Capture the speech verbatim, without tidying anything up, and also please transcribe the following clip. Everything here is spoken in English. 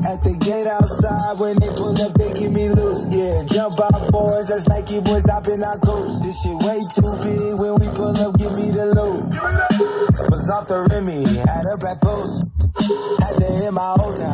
At the gate outside, when they pull up, they give me loose. Yeah, jump out boys, that's Nike boys hopping our coast. This shit way too big, when we pull up, give me the loot. Was off the Remy, had up at post. Had to hit my old time.